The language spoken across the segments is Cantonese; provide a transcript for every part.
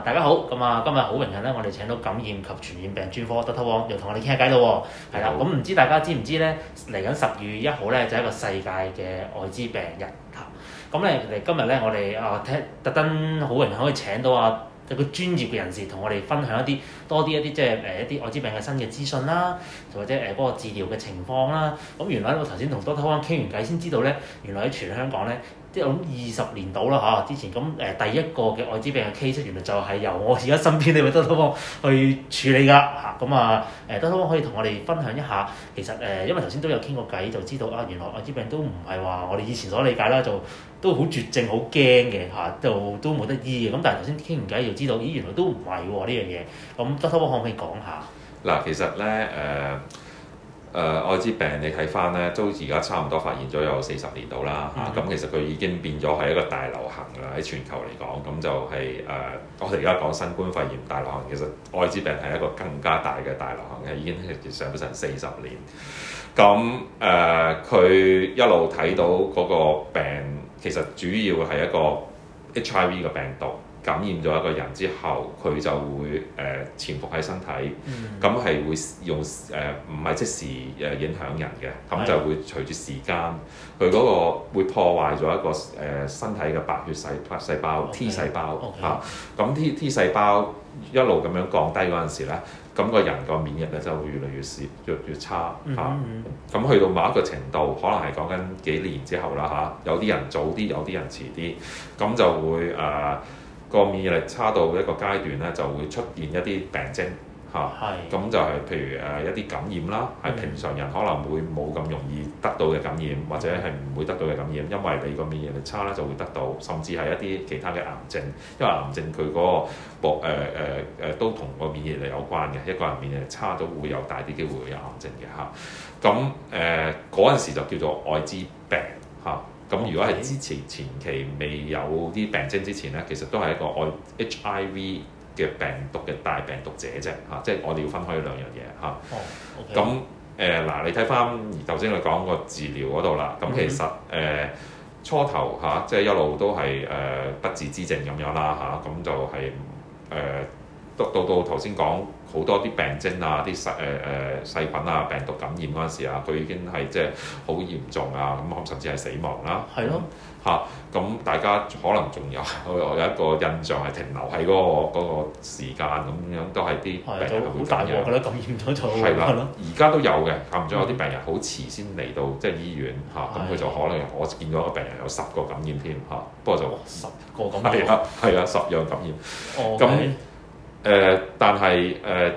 大家好，今日好榮幸咧，我哋請到感染及傳染病專科 Dr. Wong 又同我哋傾下偈咯喎，係啦，咁唔知大家知唔知咧？嚟緊10月1號咧就係一個世界嘅愛滋病日嚇，咁咧今日咧我哋特登好榮幸可以請到一個專業嘅人士同我哋分享多啲一啲即係一啲愛滋病嘅新嘅資訊啦，或者嗰個治療嘅情況啦。咁原來我頭先同 Dr. Wong 傾完偈先知道咧，原來喺全香港咧，即係我諗20年到啦嚇，之前咁第一個嘅愛滋病嘅 case 原來就係由我而家身邊呢位 Dr. Wong 去處理㗎嚇。咁Dr. Wong 可以同我哋分享一下，其實因為頭先都有傾過偈，就知道原來愛滋病都唔係話我哋以前所理解啦，就都好絕症、好驚嘅嚇，都冇得醫嘅。咁但係頭先傾完偈就知道，咦原來都唔係喎呢樣嘢。咁 Dr. Wong 可唔可以講下？ 嗱，其實咧愛滋病你睇翻咧，都而家差唔多發現咗有40年到啦嚇。咁其實佢已經變咗係一個大流行啦，喺全球嚟講。咁就係我哋而家講新冠肺炎大流行，其實愛滋病係一個更加大嘅大流行嘅，已經上咗成40年。咁佢一路睇到嗰個病，其實主要係一個 HIV 嘅病毒。感染咗一個人之後，佢就會潛伏喺身體，咁係會用唔係即時影響人嘅，咁就會隨住時間，佢嗰個會破壞咗一個身體嘅白血細胞 T 細胞嚇，咁 T 細胞一路咁樣降低嗰陣時咧，咁個人個免疫力就會越嚟越差嚇，咁去到某一個程度，可能係講緊幾年之後啦嚇，有啲人早啲，有啲人遲啲，咁就會個免疫力差到一個階段咧，就會出現一啲病徵嚇，咁就係譬如一啲感染啦，係平常人可能會冇咁容易得到嘅感染，或者係唔會得到嘅感染，因為你個免疫力差咧就會得到，甚至係一啲其他嘅癌症，因為癌症佢嗰個都同個免疫力有關嘅，一個人免疫力差都會有大啲機會會有癌症嘅嚇，咁嗰陣時就叫做愛滋病嚇。咁如果係前期未有啲病徵之前咧，其實都係一個HIV 嘅病毒嘅大病毒者啫嚇，即係我哋要分開兩樣嘢嚇。咁嗱，你睇翻頭先你講個治療嗰度啦，咁其實初頭嚇，即係一路都係不治之症咁樣啦嚇，咁就係到頭先講好多啲病徵啊，啲細菌啊、病毒感染嗰陣時啊，佢已經係即係好嚴重啊，咁甚至係死亡啦。係咯嚇，咁大家可能仲有一個印象係停留喺嗰個時間咁樣，都係啲病人會咁樣。 覺得感染咗就係啦，而家都有嘅，間唔中有啲病人好遲先嚟到即係醫院嚇，咁佢就可能我見咗個病人有10個感染添嚇，不過就 10個咁樣。 係啊，10樣感染。咁但係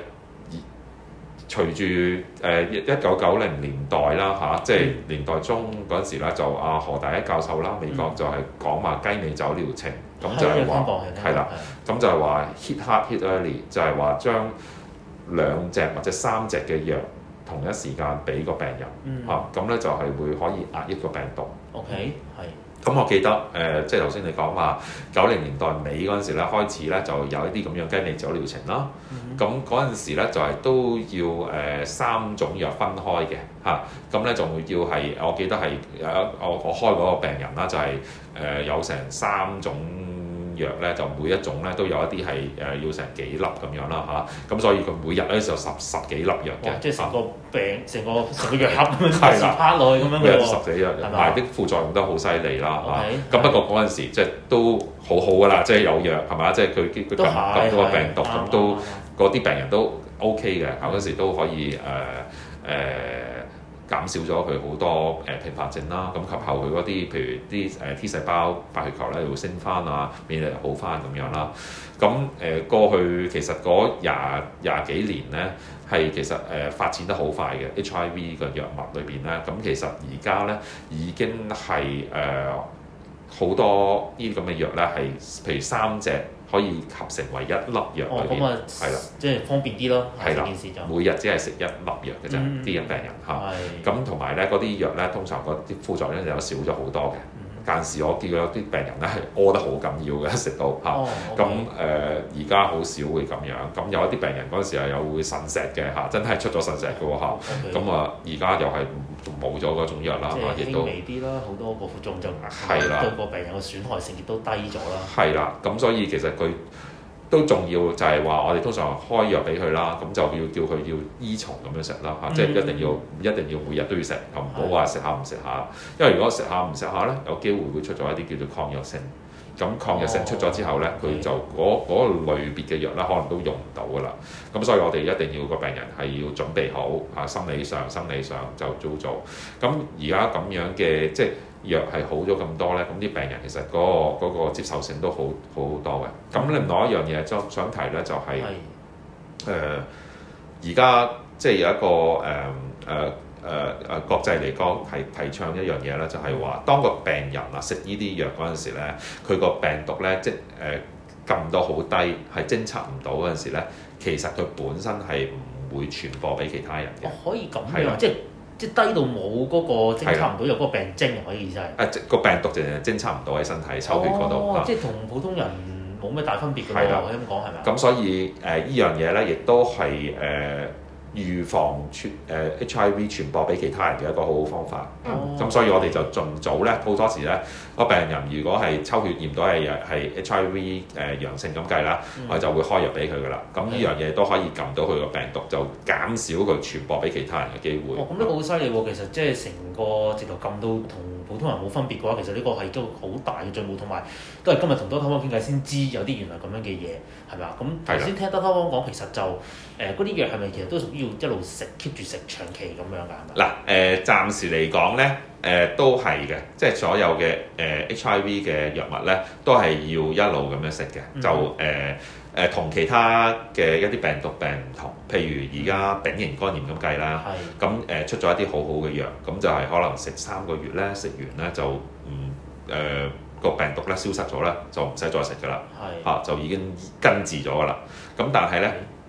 隨住1990年代啦嚇，即係年代中嗰陣時咧，就何大一教授啦，美國就係講話雞尾酒療程，咁就係話係啦，咁就係話 hit hard hit early，就係話將2隻或者3隻嘅藥同一時間俾個病人嚇，咁咧就係會可以壓抑個病毒。 OK，係。 咁我記得即係頭先你講話90年代尾嗰陣時咧，開始咧就有一啲咁樣雞尾酒療程啦。咁嗰陣時咧就係都要3種藥分開嘅嚇。咁咧仲會要係我記得係我開嗰個病人啦，就係有成3種藥咧，就每一種咧都有一啲係要成幾粒咁樣啦嚇。咁所以佢每日咧就十幾粒藥嘅。 即係成個病成個藥盒咁樣拍落去咁樣嘅喎。 每日10幾藥，但係啲副作用都好犀利啦嚇。咁不過嗰陣時即係都好好㗎啦，即係有藥係嘛，即係佢咁多個病毒咁都嗰啲病人都 OK 嘅，嗰時都可以減少咗佢好多併發症啦，咁及後佢嗰啲譬如啲T 細胞白血球咧會升翻啊，免疫力好翻咁樣啦。咁過去其實嗰廿幾年咧係其實發展得好快嘅 HIV 嘅藥物裏邊咧，咁其實而家咧已經係好多呢啲咁嘅藥咧係譬如3隻可以合成為1粒藥裏邊，係啦， 即係方便啲咯。 係啦， 件事就每日只係食1粒藥嘅啫，啲病人嚇。咁同埋咧嗰啲藥咧，通常嗰啲副作用就少咗好多嘅。間時我見過有啲病人咧係屙得好緊要嘅，食到嚇。咁而家好少會咁樣。咁有一啲病人嗰陣時係有會腎石嘅嚇，真係出咗腎石嘅喎嚇。咁而家又係冇咗嗰種藥啦， 亦都輕微啲啦，好多個副作用就對個病人嘅損害性亦都低咗啦。 係啦，咁所以其實佢都重要就係話，我哋通常開藥俾佢啦，咁就要叫佢要依從咁樣食啦嚇，即係一定要每日都要食，又唔好話食下唔食下，因為如果食下唔食下咧，有機會會出咗一啲叫做抗藥性。咁抗藥性出咗之後咧，佢就嗰個類別嘅藥咧，可能都用唔到噶啦。咁所以我哋一定要個病人係要準備好嚇，心理上就早做。咁而家咁樣嘅即係藥係好咗咁多咧，咁啲病人其實嗰個接受性都好多嘅。咁另外一樣嘢想提咧，就係而家即係有一個國際嚟講係提倡一樣嘢咧，就係話當個病人啊食呢啲藥嗰陣時咧，佢個病毒咧撳到好低，係偵測唔到嗰陣時咧，其實佢本身係唔會傳播俾其他人嘅。 可以咁樣，即係低到冇嗰個偵測唔到有嗰個病徵，可以意思係。 個病毒就係偵測唔到喺身體抽血嗰度。 即係同普通人冇咩大分別㗎喎，可以咁講係咪？ 咁所以呢樣嘢咧，亦都係預防HIV 傳播俾其他人嘅一個好好方法。咁所以我哋就盡早咧，好多時咧個病人如果係抽血驗到係 HIV 陽性咁計啦，我就會開藥俾佢噶啦。咁呢樣嘢都可以撳到佢個病毒，就減少佢傳播俾其他人嘅機會。 咁呢個好犀利喎！其實即係成個直頭撳到同普通人冇分別嘅話，其實呢個係都好大嘅進步，同埋都係今日同多偷方傾偈先知有啲原來咁樣嘅嘢係咪啊？咁頭先聽多偷方講，其實就嗰啲藥係咪其實都屬於要一路食 keep 住食長期咁樣㗎？ 嗱暫時嚟講咧都係嘅，即係所有嘅HIV 嘅藥物咧都係要一路咁樣食嘅，就同其他嘅一啲病毒病唔同。譬如而家丙型肝炎咁計啦，咁出咗一啲好好嘅藥，咁就係可能食3個月咧，食完咧就個病毒咧消失咗咧，就唔使再食㗎啦，就已經根治咗㗎啦。咁但係咧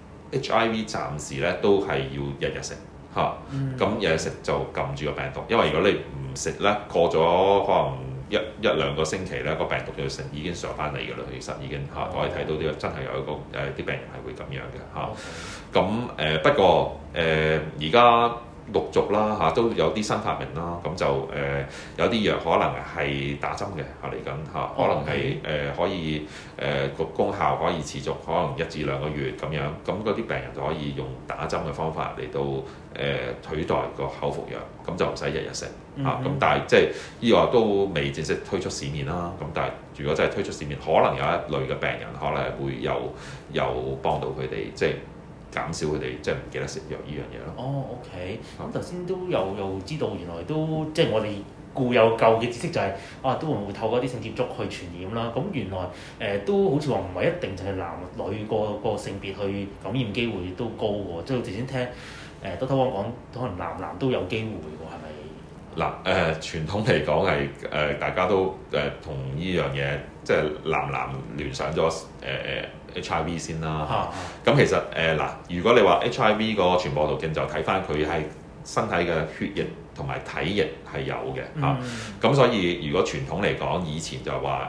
HIV 暫時咧都係要日日食咁日日食就撳住個病毒，因為如果你唔食咧，過咗可能一兩個星期咧，個病毒就已經上翻嚟㗎啦。其實已經我哋睇到呢個真係有一個啲病人係會咁樣嘅咁不過而家陸續啦都有啲新發明啦，咁就有啲藥可能係打針嘅嚟緊可能係可以個功效可以持續可能1至2個月咁樣，咁嗰啲病人就可以用打針嘅方法嚟到取代個口服藥，咁就唔使日日食咁但係即係呢個都未正式推出市面啦。咁但係如果真係推出市面，可能有一類嘅病人可能係會有幫到佢哋，即係減少佢哋即係唔記得食藥呢樣嘢咯。 OK。咁頭先都又知道原來都即係我哋固有舊嘅知識就係都會唔會透過啲性接觸去傳染啦？咁原來都好似話唔係一定就係男女個性別去感染機會都高喎。即係頭先聽多偷方講，可能男都有機會喎，係咪？ 傳統嚟講係大家都同呢樣嘢即係男聯想咗HIV 先啦。咁其實如果你話 HIV 個傳播途徑就睇翻佢係身體嘅血液同埋體液係有嘅咁所以如果傳統嚟講，以前就話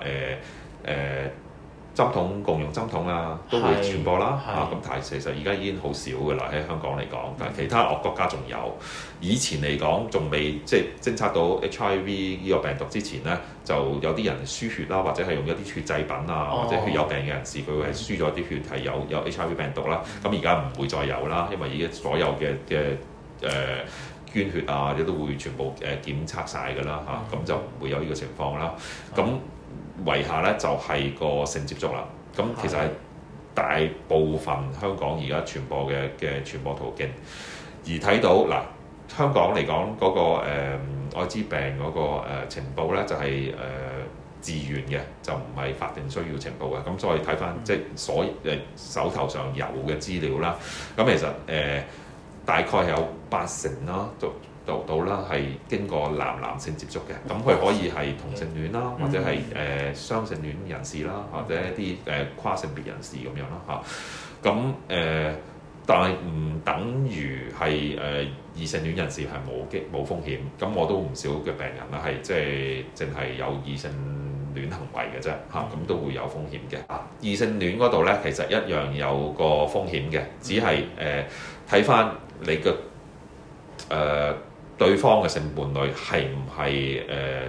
針筒共用針筒都會傳播啦咁但係其實而家已經好少㗎啦，喺香港嚟講，但係其他國家仲有。以前嚟講仲未即係偵測到 HIV 呢個病毒之前咧，就有啲人輸血啦，或者係用一啲血製品或者血友病嘅人士，佢會係輸咗啲血係有 HIV 病毒啦。咁而家唔會再有啦，因為而家所有嘅捐血亦都會全部檢測晒㗎啦咁就唔會有呢個情況啦。咁遺下咧就係個性接觸啦。咁其實係大部分香港而家傳播嘅傳播途徑，而睇到香港嚟講嗰個愛滋病嗰個情報咧就係自願嘅，就唔係法定需要情報嘅。咁所以睇翻即係手頭上有嘅資料啦。咁其實大概有80%啦，到啦係經過男性接觸嘅，咁佢可以係同性戀啦，或者係雙性戀人士啦，或者一啲跨性別人士咁樣啦咁但係唔等於係異性戀人士係冇風險。咁我都唔少嘅病人啦，係即係淨係有異性戀行為嘅啫咁都會有風險嘅。異性戀嗰度咧，其實一樣有個風險嘅，只係睇翻你嘅對方嘅性伴侶係唔係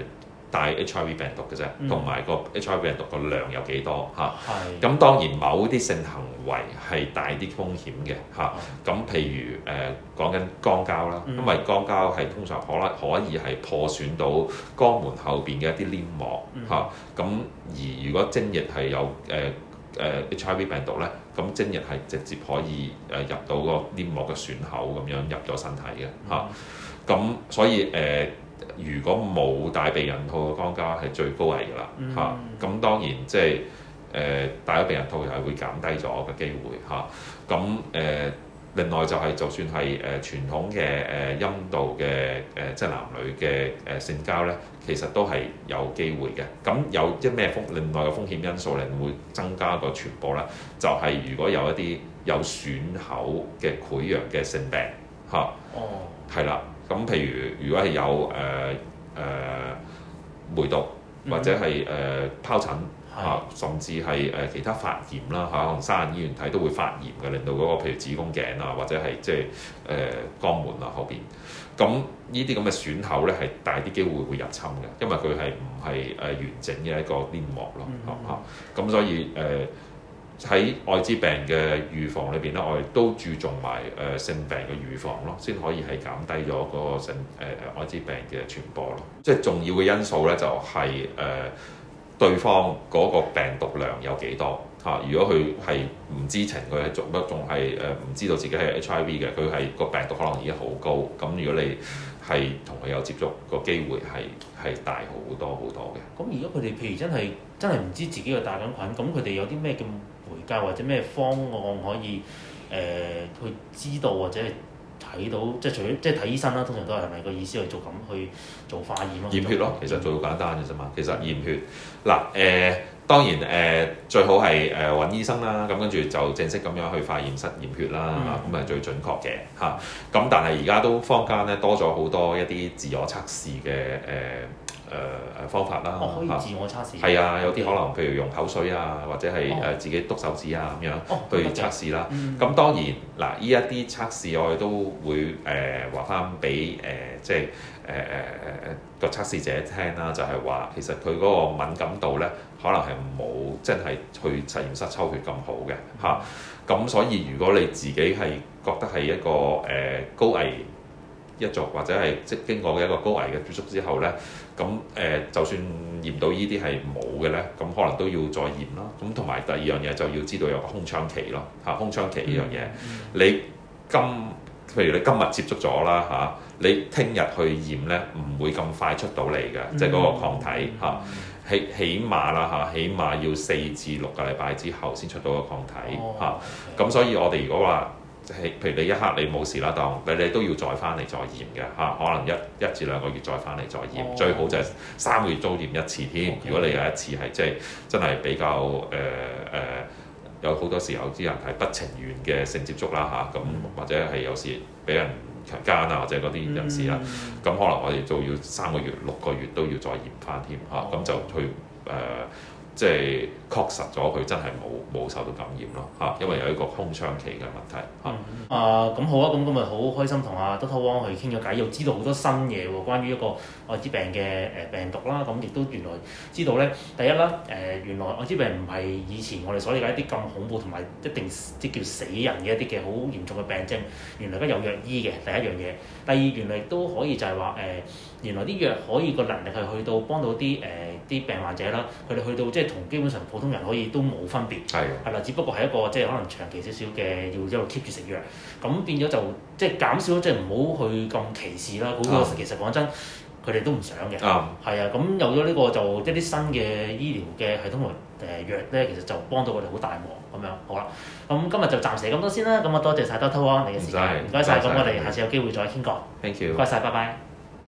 帶 HIV 病毒嘅啫，同埋個 HIV 病毒個量有幾多嚇。 係。 咁當然某啲性行為係大啲風險嘅嚇。咁譬如講緊肛交啦，因為肛交係通常可以係破損到肛門後邊嘅一啲黏膜嚇。咁而如果精液係有HIV 病毒咧，咁精液係直接可以入到個黏膜嘅損口咁樣入咗身體嘅嚇。咁所以如果冇戴避孕套嘅肛交係最高危㗎啦嚇。咁當然即係戴咗避孕套又係會減低咗嘅機會嚇。咁另外就係就算係傳統嘅陰道嘅即係男女嘅性交咧，其實都係有機會嘅。咁有啲咩另外嘅風險因素令會增加個傳播咧？就係如果有一啲有損口嘅潰瘍嘅性病嚇。係啦。咁譬如果係有梅毒或者係疱疹嚇，甚至係其他發炎啦嚇，可能生人醫院睇都會發炎嘅，令到嗰個譬如子宮頸啊，或者係即係肛門啊後邊。咁呢啲咁嘅損口咧係大啲機會會入侵嘅，因為佢係唔係完整嘅一個黏膜咯嚇。咁所以喺愛滋病嘅預防裏邊咧，我哋都注重埋性病嘅預防咯，先可以係減低咗嗰個愛滋病嘅傳播咯。即係重要嘅因素咧，就係對方嗰個病毒量有幾多嚇。如果佢係唔知情，佢係仲係唔知道自己係 HIV 嘅，佢係個病毒可能已經好高。咁如果你係同佢有接觸，個機會係大好多好多嘅。 咁而家佢哋譬如真係唔知自己有帶緊菌，咁佢哋有啲咩嘅回教或者咩方案可以去知道或者睇到，即係除咗即係睇醫生啦，通常都係咪個意思去做化驗咯？ 驗血咯，其實最簡單嘅啫嘛。其實驗血嗱當然最好係揾醫生啦，咁跟住就正式咁樣去化驗室驗血啦，咁係最準確嘅嚇。咁但係而家都坊間咧多咗好多一啲自我測試嘅方法啦。 可以自我測試。 係啊，有啲可能譬如用口水啊，或者係自己篤手指啊咁樣去測試啦。咁當然嗱，呢一啲測試我哋都會話翻俾即係個測試者聽啦，就係話其實佢嗰個敏感度咧，可能係冇真係去實驗室抽血咁好嘅嚇。咁所以如果你自己係覺得係一個高危一族，或者係即經過嘅一個高危嘅接觸之後咧，咁就算驗到呢啲係冇嘅咧，咁可能都要再驗啦。咁同埋第二樣嘢就要知道有個空窗期咯嚇。空窗期呢樣嘢，你譬如你今日接觸咗啦嚇，你聽日去驗咧，唔會咁快出到嚟嘅，即係嗰個抗體嚇。起碼啦嚇，起碼要4至6個禮拜之後先出到個抗體嚇。咁所以我哋如果話譬如你一刻你冇事啦，當你都要再翻嚟再驗嘅嚇，可能一至2個月再翻嚟再驗，最好就係3個月都驗一次添。如果你有一次係即係真係比較有好多時候啲人係不情願嘅性接觸啦嚇，咁或者係有時俾人強姦啊，或者嗰啲人士啦，咁可能我哋就要3個月、6個月都要再驗翻添嚇，咁就去即係確實咗佢真係冇受到感染咯嚇，因為有一個空窗期嘅問題嚇。 咁好啊，咁今日好開心同阿 Dr. Wong 去傾咗偈，又知道好多新嘢喎，關於一個愛滋病嘅病毒啦。咁亦都原來知道咧，第一啦原來愛滋病唔係以前我哋所理解一啲咁恐怖同埋一定即叫死人嘅一啲嘅好嚴重嘅病徵，原來而家有藥醫嘅第一樣嘢。第二原來都可以就係話原來啲藥可以個能力係去到幫到啲病患者啦，佢哋去到即係同基本上普通人可以都冇分別，係啦，只不過係一個即係可能長期少少嘅要一路 keep 住食藥，咁變咗就即係減少即係唔好去咁歧視啦。好多其實講真，佢哋都唔想嘅，係啊，咁有咗呢個就一啲新嘅醫療嘅系統同藥咧，其實就幫到我哋好大忙咁樣。好啦，咁今日就暫時咁多先啦。咁啊多謝晒 Dr. Wong 你嘅時間，唔該晒。咁我哋下次有機會再傾過。 Thank you。 唔該晒，拜拜。